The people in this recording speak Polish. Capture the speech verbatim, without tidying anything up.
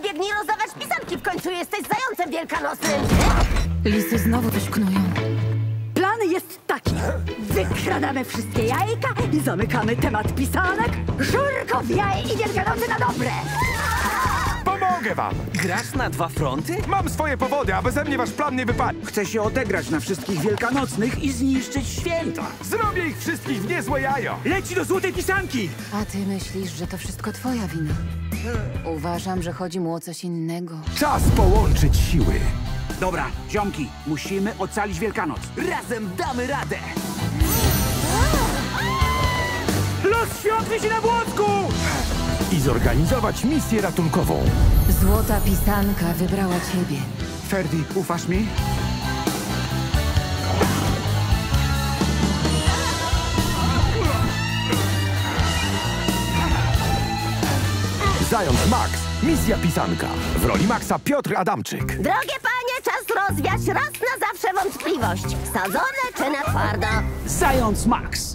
biegnij rozdawać pisanki, w końcu jesteś zającem wielkanocnym. Lisy znowu coś knują. Plan jest taki. Wykradamy wszystkie jajka i zamykamy temat pisanek. Żurko w jaje i Wielkanocy na dobre. Pomogę wam! Grasz na dwa fronty? Mam swoje powody, a beze mnie wasz plan nie wypali. Chcę się odegrać na wszystkich wielkanocnych i zniszczyć święta. Zrobię ich wszystkich w niezłe jajo! Leci do złotej pisanki! A ty myślisz, że to wszystko twoja wina. Uważam, że chodzi mu o coś innego. Czas połączyć siły. Dobra, ziomki, musimy ocalić Wielkanoc. Razem damy radę! Los świąt wisi na błotku! I zorganizować misję ratunkową. Złota pisanka wybrała ciebie. Ferdi, ufasz mi? Zając Max. Misja pisanka. W roli Maxa Piotr Adamczyk. Drogie panie, czas rozwiać raz na zawsze wątpliwość. Sadzone czy na twardo? Zając Max!